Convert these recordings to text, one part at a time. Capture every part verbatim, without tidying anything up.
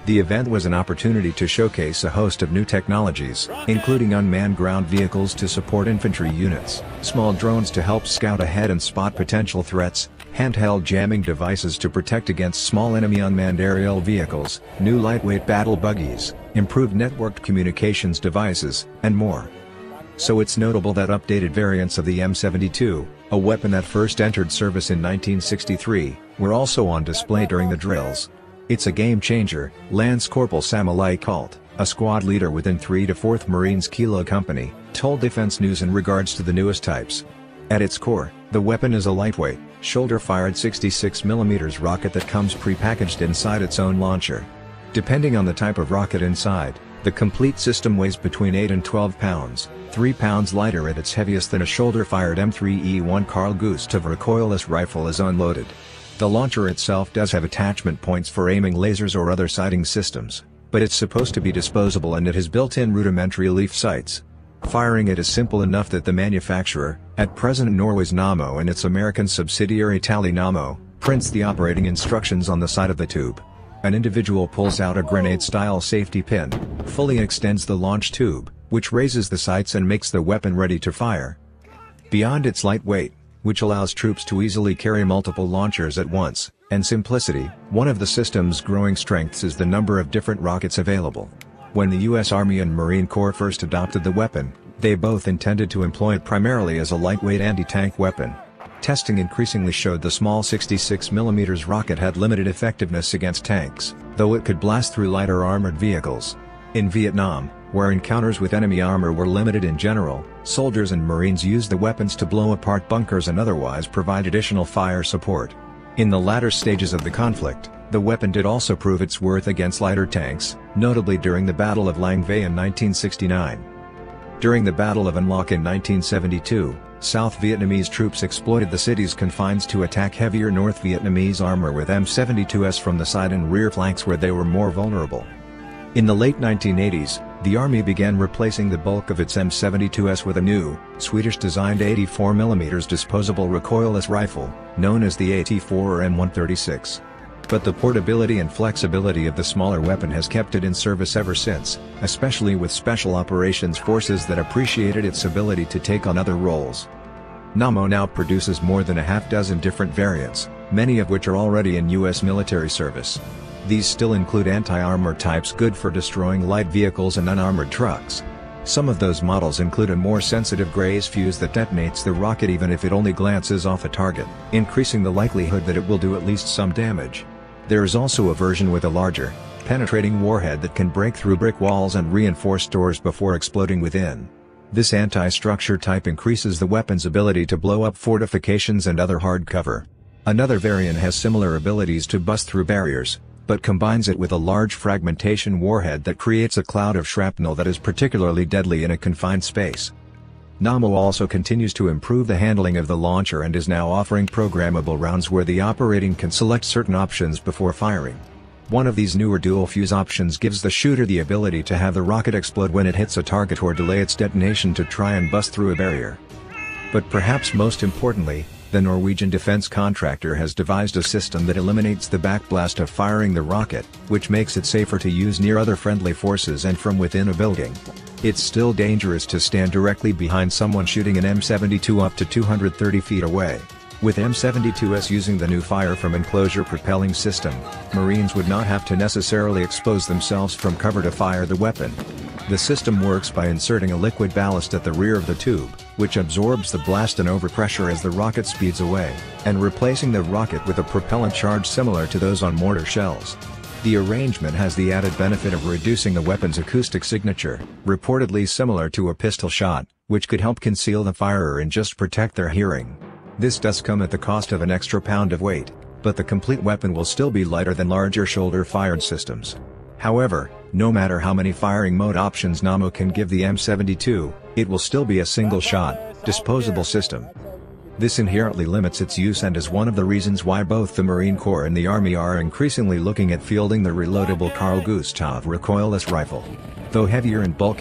The event was an opportunity to showcase a host of new technologies, including unmanned ground vehicles to support infantry units, small drones to help scout ahead and spot potential threats, handheld jamming devices to protect against small enemy unmanned aerial vehicles, new lightweight battle buggies, improved networked communications devices, and more. So it's notable that updated variants of the M seventy-two, a weapon that first entered service in nineteen sixty-three, were also on display during the drills. It's a game changer, Lance Corporal Samalai Colt, a squad leader within three to fourth Marines Kilo Company, told Defense News in regards to the newest types. At its core, the weapon is a lightweight, shoulder-fired sixty-six millimeter rocket that comes pre-packaged inside its own launcher. Depending on the type of rocket inside, the complete system weighs between eight and twelve pounds, three pounds lighter at its heaviest than a shoulder-fired M three E one Carl Gustave recoilless rifle is unloaded. The launcher itself does have attachment points for aiming lasers or other sighting systems, but it's supposed to be disposable and it has built-in rudimentary leaf sights. Firing it is simple enough that the manufacturer, at present Norway's Nammo and its American subsidiary Tally Nammo, prints the operating instructions on the side of the tube. An individual pulls out a grenade-style safety pin, fully extends the launch tube, which raises the sights and makes the weapon ready to fire. Beyond its light weight, which allows troops to easily carry multiple launchers at once, and simplicity, one of the system's growing strengths is the number of different rockets available. When the U S Army and Marine Corps first adopted the weapon, they both intended to employ it primarily as a lightweight anti-tank weapon. Testing increasingly showed the small sixty-six millimeter rocket had limited effectiveness against tanks, though it could blast through lighter armored vehicles. In Vietnam, where encounters with enemy armor were limited in general, soldiers and Marines used the weapons to blow apart bunkers and otherwise provide additional fire support. In the latter stages of the conflict, the weapon did also prove its worth against lighter tanks, notably during the Battle of Lang Vay in nineteen sixty-nine. During the Battle of An Loc in nineteen seventy-two, South Vietnamese troops exploited the city's confines to attack heavier North Vietnamese armor with M seventy-twos from the side and rear flanks where they were more vulnerable. In the late nineteen eighties, the Army began replacing the bulk of its M seventy-twos with a new, Swedish-designed eighty-four millimeter disposable recoilless rifle, known as the A T four or M one thirty-six. But the portability and flexibility of the smaller weapon has kept it in service ever since, especially with special operations forces that appreciated its ability to take on other roles. Nammo now produces more than a half dozen different variants, many of which are already in U S military service. These still include anti-armor types good for destroying light vehicles and unarmored trucks. Some of those models include a more sensitive Graze fuse that detonates the rocket even if it only glances off a target, increasing the likelihood that it will do at least some damage. There is also a version with a larger, penetrating warhead that can break through brick walls and reinforce doors before exploding within. This anti-structure type increases the weapon's ability to blow up fortifications and other hard cover. Another variant has similar abilities to bust through barriers, but combines it with a large fragmentation warhead that creates a cloud of shrapnel that is particularly deadly in a confined space. Nammo also continues to improve the handling of the launcher and is now offering programmable rounds where the operating can select certain options before firing. One of these newer dual fuse options gives the shooter the ability to have the rocket explode when it hits a target or delay its detonation to try and bust through a barrier. But perhaps most importantly, the Norwegian defense contractor has devised a system that eliminates the backblast of firing the rocket, which makes it safer to use near other friendly forces and from within a building. It's still dangerous to stand directly behind someone shooting an M seventy-two up to two hundred thirty feet away. With M seventy-twos using the new fire from enclosure propelling system, Marines would not have to necessarily expose themselves from cover to fire the weapon. The system works by inserting a liquid ballast at the rear of the tube, which absorbs the blast and overpressure as the rocket speeds away, and replacing the rocket with a propellant charge similar to those on mortar shells. The arrangement has the added benefit of reducing the weapon's acoustic signature, reportedly similar to a pistol shot, which could help conceal the firer and just protect their hearing. This does come at the cost of an extra pound of weight, but the complete weapon will still be lighter than larger shoulder-fired systems. However, no matter how many firing mode options Nammo can give the M seventy-two, it will still be a single-shot, disposable system. This inherently limits its use and is one of the reasons why both the Marine Corps and the Army are increasingly looking at fielding the reloadable Carl Gustave recoilless rifle. Though heavier and bulkier,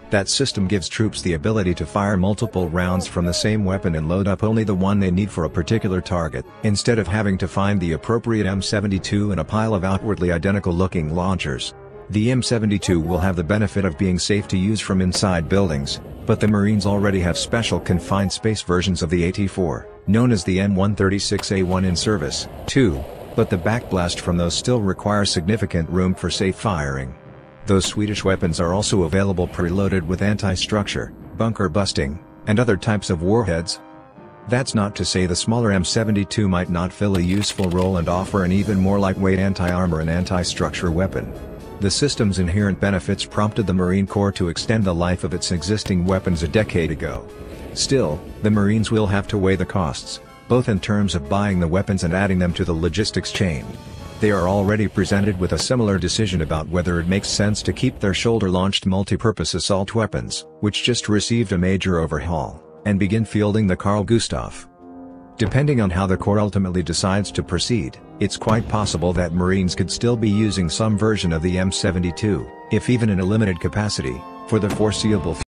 That system gives troops the ability to fire multiple rounds from the same weapon and load up only the one they need for a particular target, instead of having to find the appropriate M seventy-two in a pile of outwardly identical-looking launchers. The M seventy-two will have the benefit of being safe to use from inside buildings, but the Marines already have special confined space versions of the A T four, known as the M one thirty-six A one in service, too, but the backblast from those still requires significant room for safe firing. Those Swedish weapons are also available preloaded with anti-structure, bunker busting, and other types of warheads. That's not to say the smaller M seventy-two might not fill a useful role and offer an even more lightweight anti-armor and anti-structure weapon. The system's inherent benefits prompted the Marine Corps to extend the life of its existing weapons a decade ago. Still, the Marines will have to weigh the costs, both in terms of buying the weapons and adding them to the logistics chain. They are already presented with a similar decision about whether it makes sense to keep their shoulder-launched multi-purpose assault weapons, which just received a major overhaul, and begin fielding the Carl Gustaf. Depending on how the Corps ultimately decides to proceed, it's quite possible that Marines could still be using some version of the M seventy-two, if even in a limited capacity, for the foreseeable future.